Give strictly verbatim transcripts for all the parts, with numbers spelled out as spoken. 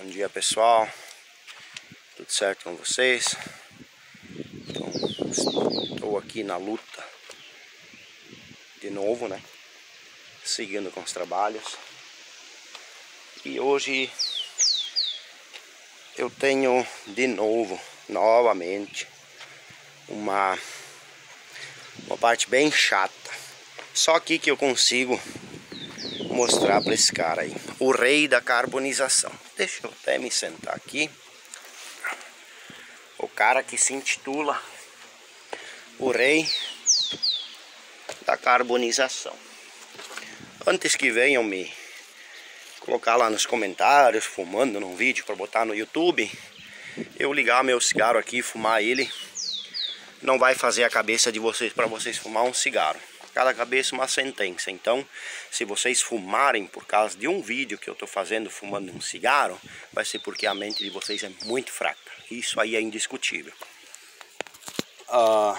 Bom dia, pessoal, tudo certo com vocês? Então, estou aqui na luta de novo, né? Seguindo com os trabalhos. E hoje eu tenho de novo, novamente, uma, uma parte bem chata. Só aqui que eu consigo mostrar para esse cara aí, o rei da carbonização. Deixa eu até me sentar aqui. O cara que se intitula o rei da carbonização. Antes que venham me colocar lá nos comentários, fumando num vídeo para botar no YouTube, eu ligar meu cigarro aqui e fumar ele, não vai fazer a cabeça de vocês para vocês fumar um cigarro. Cada cabeça uma sentença. Então, se vocês fumarem por causa de um vídeo que eu estou fazendo fumando um cigarro, vai ser porque a mente de vocês é muito fraca. Isso aí é indiscutível. Ah,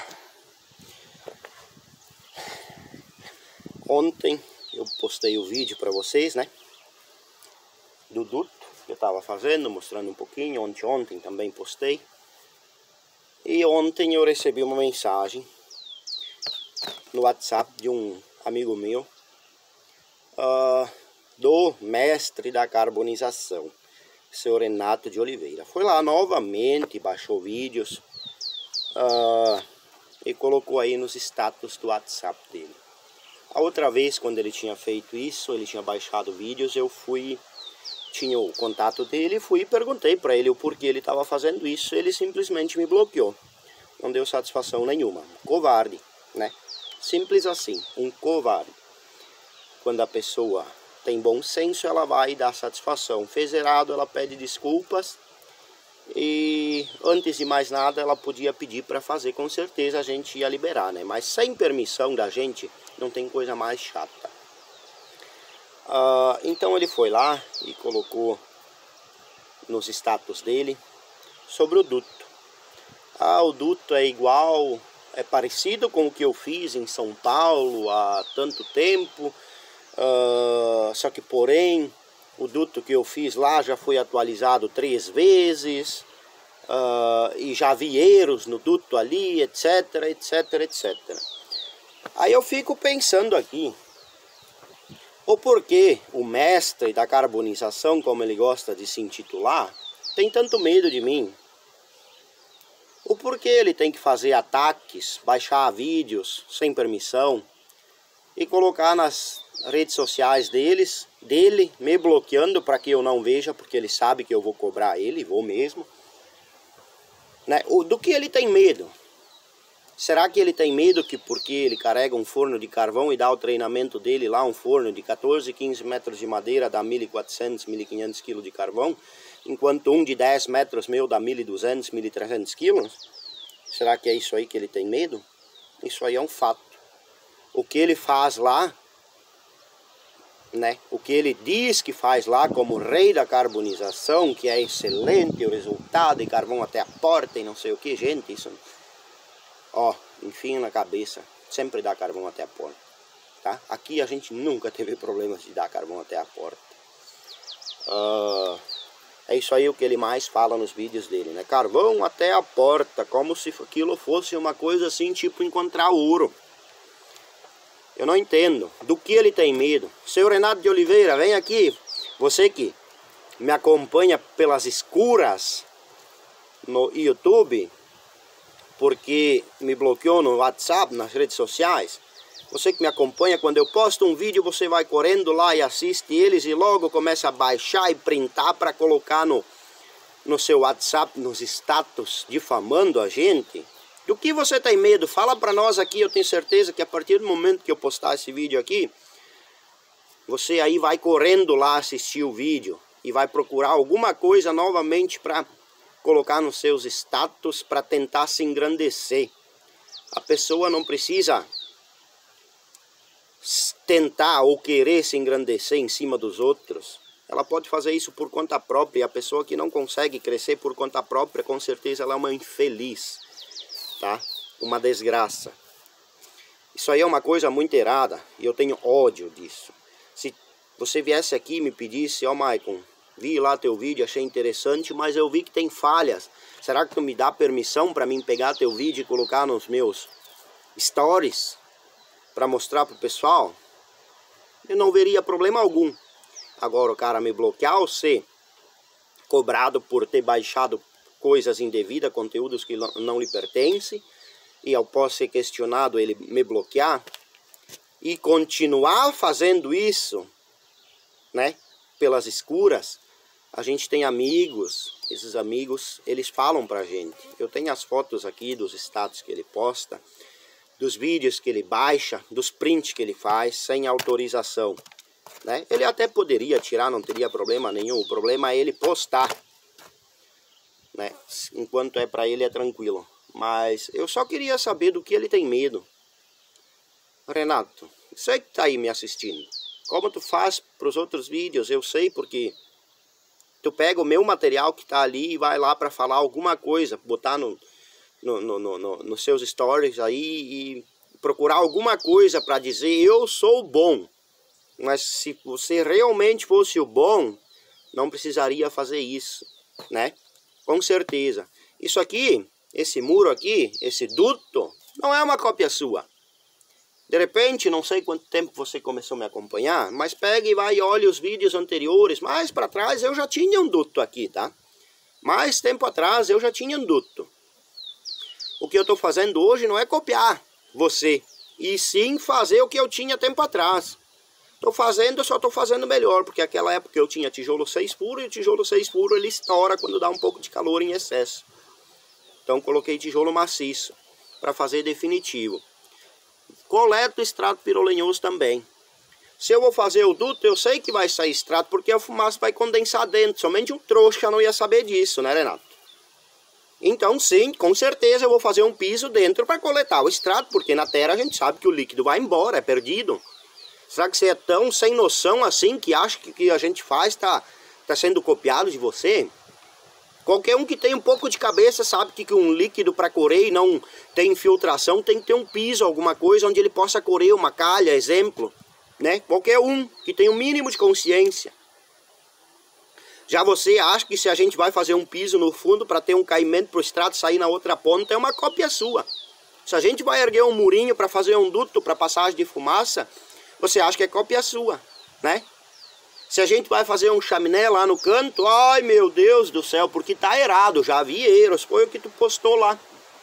ontem eu postei o vídeo para vocês, né? Do duto que eu estava fazendo, mostrando um pouquinho. Ontem, ontem também postei. E ontem eu recebi uma mensagem no WhatsApp de um amigo meu, uh, do mestre da carbonização, seu Renato de Oliveira. Foi lá novamente, baixou vídeos uh, e colocou aí nos status do WhatsApp dele. A outra vez, quando ele tinha feito isso, ele tinha baixado vídeos, eu fui, tinha o contato dele, fui e perguntei para ele o porquê ele estava fazendo isso. Ele simplesmente me bloqueou, não deu satisfação nenhuma. Covarde, né? Simples assim, um covarde. Quando a pessoa tem bom senso, ela vai dar satisfação. Fez errado, ela pede desculpas. E antes de mais nada, ela podia pedir para fazer, com certeza a gente ia liberar, né? Mas sem permissão da gente, não tem coisa mais chata. Ah, então ele foi lá e colocou nos status dele sobre o duto. Ah, o duto é igual... É parecido com o que eu fiz em São Paulo há tanto tempo, uh, só que porém o duto que eu fiz lá já foi atualizado três vezes, uh, e já vi erros no duto ali, etc, etc, etcétera. Aí eu fico pensando aqui, o porquê o mestre da carbonização, como ele gosta de se intitular, tem tanto medo de mim. O porquê ele tem que fazer ataques, baixar vídeos sem permissão e colocar nas redes sociais deles, dele, me bloqueando para que eu não veja, porque ele sabe que eu vou cobrar ele, vou mesmo. Né? O, do que ele tem medo? Será que ele tem medo que porque ele carrega um forno de carvão e dá o treinamento dele lá, um forno de quatorze, quinze metros de madeira, dá mil e quatrocentos, mil e quinhentos quilos de carvão, enquanto um de dez metros meu dá mil e duzentos, mil e trezentos quilos? Será que é isso aí que ele tem medo? Isso aí é um fato. O que ele faz lá, né? O que ele diz que faz lá como rei da carbonização, que é excelente o resultado, e carvão até a porta e não sei o que, gente, isso... Ó, enfim na cabeça, sempre dá carvão até a porta, tá? Aqui a gente nunca teve problemas de dar carvão até a porta. Uh, é isso aí o que ele mais fala nos vídeos dele, né? Carvão até a porta, como se aquilo fosse uma coisa assim, tipo encontrar ouro. Eu não entendo. Do que ele tem medo? Seu Renato de Oliveira, vem aqui. Você que me acompanha pelas escuras no YouTube, porque me bloqueou no WhatsApp, nas redes sociais. Você que me acompanha, quando eu posto um vídeo, você vai correndo lá e assiste eles e logo começa a baixar e printar para colocar no, no seu WhatsApp, nos status, difamando a gente. Do que você tem medo? Fala para nós aqui, eu tenho certeza que a partir do momento que eu postar esse vídeo aqui, você aí vai correndo lá assistir o vídeo e vai procurar alguma coisa novamente para colocar nos seus status para tentar se engrandecer. A pessoa não precisa tentar ou querer se engrandecer em cima dos outros. Ela pode fazer isso por conta própria. E a pessoa que não consegue crescer por conta própria, com certeza ela é uma infeliz, tá? Uma desgraça. Isso aí é uma coisa muito errada e eu tenho ódio disso. Se você viesse aqui e me pedisse, ó, Maicon, Vi lá teu vídeo, achei interessante, mas eu vi que tem falhas. Será que tu me dá permissão para mim pegar teu vídeo e colocar nos meus stories para mostrar pro pessoal? Eu não veria problema algum. Agora o cara me bloquear ou ser cobrado por ter baixado coisas indevidas, conteúdos que não lhe pertencem, e eu posso ser questionado, ele me bloquear e continuar fazendo isso, né, pelas escuras. A gente tem amigos, esses amigos, eles falam pra gente. Eu tenho as fotos aqui dos status que ele posta, dos vídeos que ele baixa, dos prints que ele faz sem autorização, né? Ele até poderia tirar, não teria problema nenhum. O problema é ele postar, né? Enquanto é pra ele é tranquilo. Mas eu só queria saber do que ele tem medo. Renato, você que tá aí me assistindo, como tu faz pros outros vídeos? Eu sei porque tu pega o meu material que tá ali e vai lá para falar alguma coisa, botar no, no, no, no, no, nos seus stories aí e procurar alguma coisa para dizer eu sou bom. Mas se você realmente fosse o bom, não precisaria fazer isso, né? Com certeza. Isso aqui, esse muro aqui, esse duto, não é uma cópia sua. De repente, não sei quanto tempo você começou a me acompanhar, mas pega e vai e olha os vídeos anteriores. Mais para trás eu já tinha um duto aqui, tá? Mais tempo atrás eu já tinha um duto. O que eu estou fazendo hoje não é copiar você, e sim fazer o que eu tinha tempo atrás. Estou fazendo, eu só estou fazendo melhor, porque naquela época eu tinha tijolo seis furo, e o tijolo seis furo ele estoura quando dá um pouco de calor em excesso. Então coloquei tijolo maciço para fazer definitivo. Coleto extrato pirolenhoso também. Se eu vou fazer o duto, eu sei que vai sair extrato, porque a fumaça vai condensar dentro. Somente um trouxa não ia saber disso, né, Renato? Então sim, com certeza eu vou fazer um piso dentro para coletar o extrato, porque na terra a gente sabe que o líquido vai embora, é perdido. Será que você é tão sem noção assim que acha que o que a gente faz está tá sendo copiado de você? Qualquer um que tem um pouco de cabeça sabe que, que um líquido para coreio não tem infiltração, tem que ter um piso, alguma coisa onde ele possa coreio, uma calha, exemplo, né? Qualquer um que tem o um mínimo de consciência. Já você acha que se a gente vai fazer um piso no fundo para ter um caimento para o extrato sair na outra ponta, é uma cópia sua. Se a gente vai erguer um murinho para fazer um duto para passagem de fumaça, você acha que é cópia sua, né? Se a gente vai fazer um chaminé lá no canto, ai meu Deus do céu, porque tá errado, já vi erros, foi o que tu postou lá.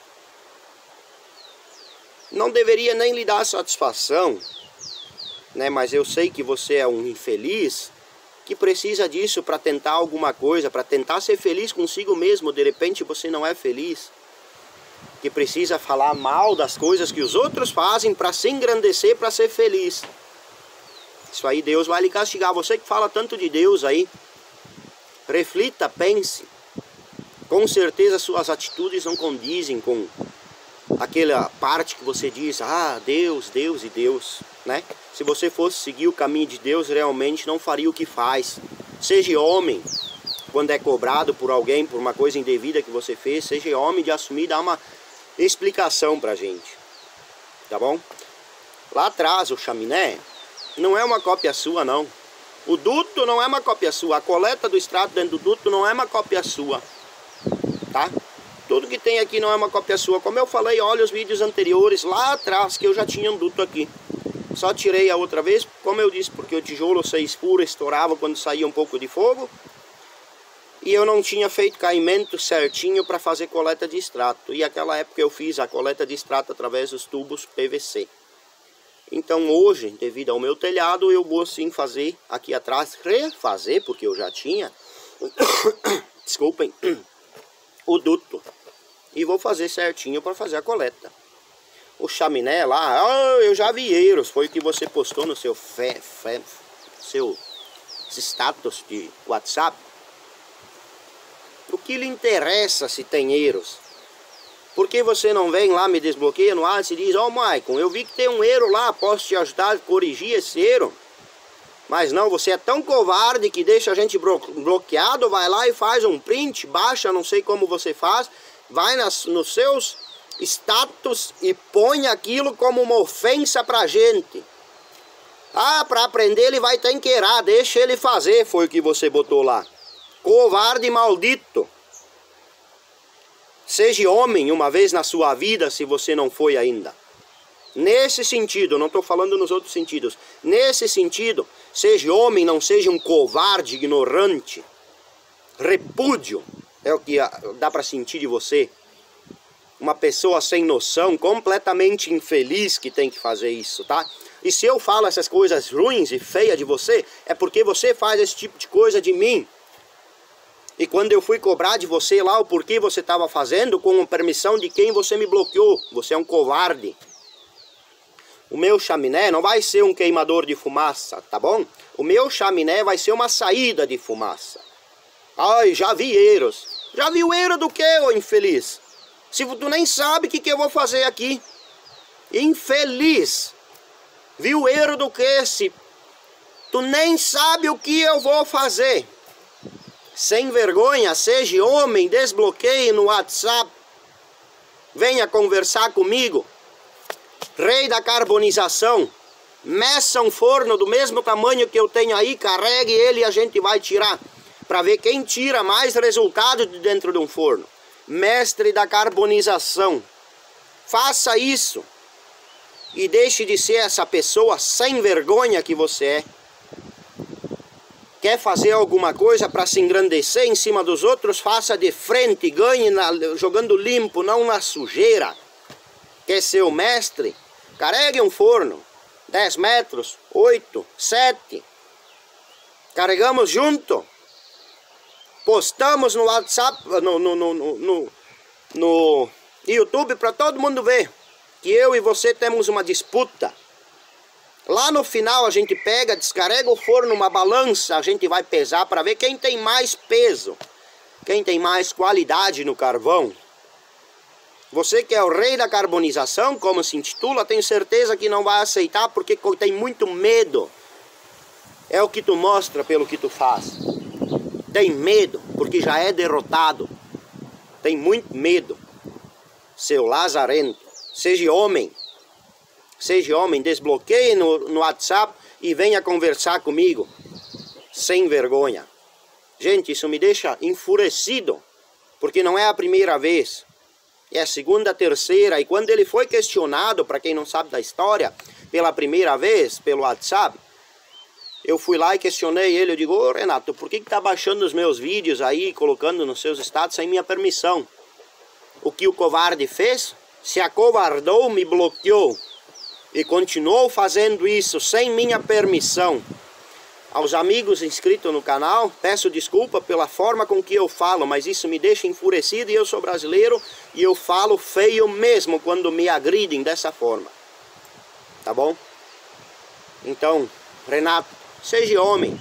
Não deveria nem lhe dar satisfação, né? Mas eu sei que você é um infeliz que precisa disso para tentar alguma coisa, para tentar ser feliz consigo mesmo. De repente você não é feliz, que precisa falar mal das coisas que os outros fazem para se engrandecer, para ser feliz. Isso aí Deus vai lhe castigar. Você que fala tanto de Deus aí, reflita, pense. Com certeza suas atitudes não condizem com aquela parte que você diz, ah, Deus, Deus e Deus, né? Se você fosse seguir o caminho de Deus, realmente não faria o que faz. Seja homem, quando é cobrado por alguém, por uma coisa indevida que você fez, seja homem de assumir e dar uma explicação pra gente, tá bom? Lá atrás, o chaminé não é uma cópia sua, não. O duto não é uma cópia sua. A coleta do extrato dentro do duto não é uma cópia sua, tá? Tudo que tem aqui não é uma cópia sua. Como eu falei, olha os vídeos anteriores lá atrás, que eu já tinha um duto aqui. Só tirei a outra vez, como eu disse, porque o tijolo seis furo estourava quando saía um pouco de fogo. E eu não tinha feito caimento certinho para fazer coleta de extrato. E naquela época eu fiz a coleta de extrato através dos tubos P V C. Então hoje, devido ao meu telhado, eu vou sim fazer aqui atrás, refazer, porque eu já tinha, desculpem, o duto. E vou fazer certinho para fazer a coleta. O chaminé lá, oh, eu já vi erros, foi o que você postou no seu, fe, fe, seu status de WhatsApp. O que lhe interessa se tem erros? Por que você não vem lá, me desbloqueia no WhatsApp e diz, ó, oh, Maicon, eu vi que tem um erro lá, posso te ajudar a corrigir esse erro? Mas não, você é tão covarde que deixa a gente bloqueado, vai lá e faz um print, baixa, não sei como você faz, vai nas, nos seus status e põe aquilo como uma ofensa pra gente. Ah, pra aprender ele vai ter que errar, deixa ele fazer, foi o que você botou lá. Covarde maldito. Seja homem uma vez na sua vida, se você não foi ainda. Nesse sentido, não estou falando nos outros sentidos. Nesse sentido, seja homem, não seja um covarde ignorante. Repúdio é o que dá para sentir de você. Uma pessoa sem noção, completamente infeliz que tem que fazer isso, tá? E se eu falo essas coisas ruins e feias de você, é porque você faz esse tipo de coisa de mim. E quando eu fui cobrar de você lá o porquê você estava fazendo, com a permissão de quem você me bloqueou, você é um covarde. O meu chaminé não vai ser um queimador de fumaça, tá bom? O meu chaminé vai ser uma saída de fumaça. Ai, já vi erros. Já viu erro do que, ô infeliz? Se tu nem sabe o que, que eu vou fazer aqui. Infeliz. Viu erro do que, se tu nem sabe o que eu vou fazer. Sem vergonha, seja homem, desbloqueie no WhatsApp. Venha conversar comigo. Rei da carbonização. Meça um forno do mesmo tamanho que eu tenho aí, carregue ele e a gente vai tirar. Para ver quem tira mais resultado de dentro de um forno. Mestre da carbonização. Faça isso. E deixe de ser essa pessoa sem vergonha que você é. Quer fazer alguma coisa para se engrandecer em cima dos outros? Faça de frente, ganhe na, jogando limpo, não na sujeira. Quer ser o mestre? Carregue um forno. dez metros, oito, sete. Carregamos junto. Postamos no WhatsApp, no, no, no, no, no YouTube para todo mundo ver. Que eu e você temos uma disputa. Lá no final a gente pega, descarrega o forno numa balança, a gente vai pesar para ver quem tem mais peso, quem tem mais qualidade no carvão. Você que é o rei da carbonização, como se intitula, tenho certeza que não vai aceitar porque tem muito medo. É o que tu mostra pelo que tu faz. Tem medo porque já é derrotado. Tem muito medo. Seu lazarento, seja homem. Seja homem, desbloqueie no, no WhatsApp e venha conversar comigo. Sem vergonha. Gente, isso me deixa enfurecido. Porque não é a primeira vez. É a segunda, a terceira. E quando ele foi questionado, para quem não sabe da história, pela primeira vez, pelo WhatsApp, eu fui lá e questionei ele. Eu digo, ô Renato, por que que tá baixando os meus vídeos aí, colocando nos seus status sem minha permissão? O que o covarde fez? Se acovardou, me bloqueou. E continuou fazendo isso sem minha permissão. Aos amigos inscritos no canal, peço desculpa pela forma com que eu falo, mas isso me deixa enfurecido e eu sou brasileiro e eu falo feio mesmo quando me agridem dessa forma. Tá bom? Então, Renato, seja homem.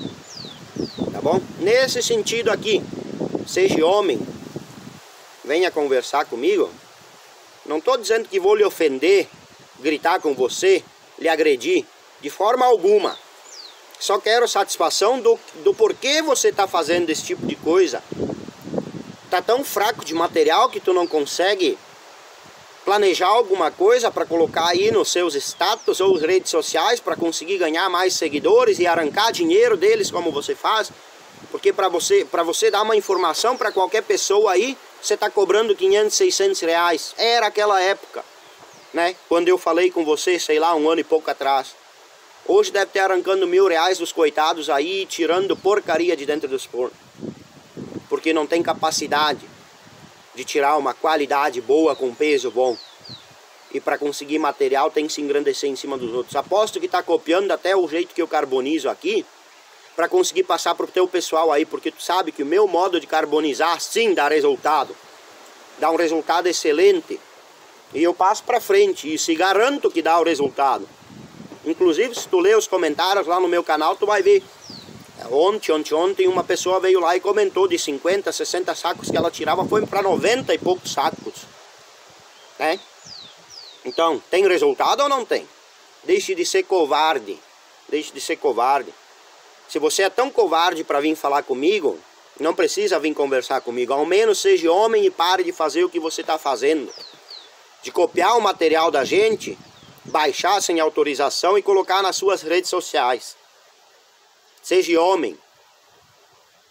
Tá bom? Nesse sentido aqui, seja homem. Venha conversar comigo. Não estou dizendo que vou lhe ofender, gritar com você, lhe agredir, de forma alguma. Só quero satisfação do, do porquê você está fazendo esse tipo de coisa. Tá tão fraco de material que tu não consegue planejar alguma coisa para colocar aí nos seus status ou redes sociais para conseguir ganhar mais seguidores e arrancar dinheiro deles como você faz. Porque para você, para você dar uma informação para qualquer pessoa aí, você está cobrando quinhentos, seiscentos reais. Era aquela época. Né? Quando eu falei com você, sei lá, um ano e pouco atrás. Hoje deve ter arrancando mil reais dos coitados aí, tirando porcaria de dentro dos fornos. Porque não tem capacidade de tirar uma qualidade boa com peso bom. E para conseguir material tem que se engrandecer em cima dos outros. Aposto que está copiando até o jeito que eu carbonizo aqui, para conseguir passar para o teu pessoal aí, porque tu sabe que o meu modo de carbonizar sim dá resultado. Dá um resultado excelente. E eu passo para frente e se garanto que dá o resultado. Inclusive, se tu ler os comentários lá no meu canal, tu vai ver. Ontem, ontem, ontem, uma pessoa veio lá e comentou de cinquenta, sessenta sacos que ela tirava, foi para noventa e poucos sacos. Né? Então, tem resultado ou não tem? Deixe de ser covarde. Deixe de ser covarde. Se você é tão covarde para vir falar comigo, não precisa vir conversar comigo. Ao menos seja homem e pare de fazer o que você está fazendo. De copiar o material da gente, baixar sem autorização e colocar nas suas redes sociais. Seja homem.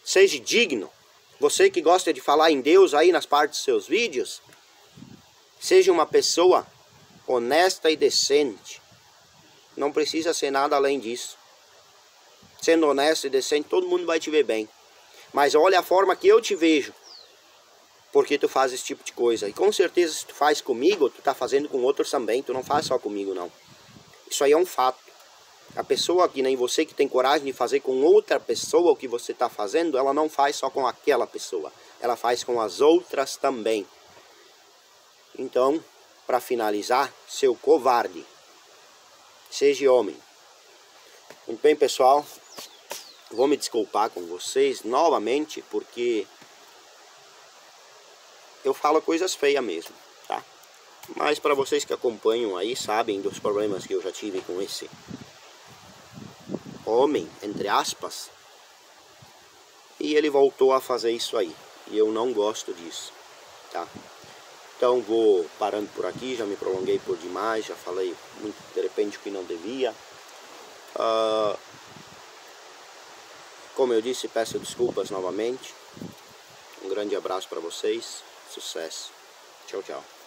Seja digno. Você que gosta de falar em Deus aí nas partes dos seus vídeos, seja uma pessoa honesta e decente. Não precisa ser nada além disso. Sendo honesto e decente, todo mundo vai te ver bem. Mas olha a forma que eu te vejo. Porque tu faz esse tipo de coisa. E com certeza se tu faz comigo, tu tá fazendo com outros também. Tu não faz só comigo, não. Isso aí é um fato. A pessoa que nem você que tem coragem de fazer com outra pessoa o que você está fazendo, ela não faz só com aquela pessoa. Ela faz com as outras também. Então, para finalizar, seu covarde. Seja homem. Muito bem, pessoal. Vou me desculpar com vocês novamente, porque eu falo coisas feias mesmo, tá? Mas para vocês que acompanham aí, sabem dos problemas que eu já tive com esse homem, entre aspas, e ele voltou a fazer isso aí, e eu não gosto disso, tá? Então vou parando por aqui, já me prolonguei por demais, já falei muito de repente o que não devia. Uh, como eu disse, peço desculpas novamente. Um grande abraço para vocês, sucesso, tchau, tchau.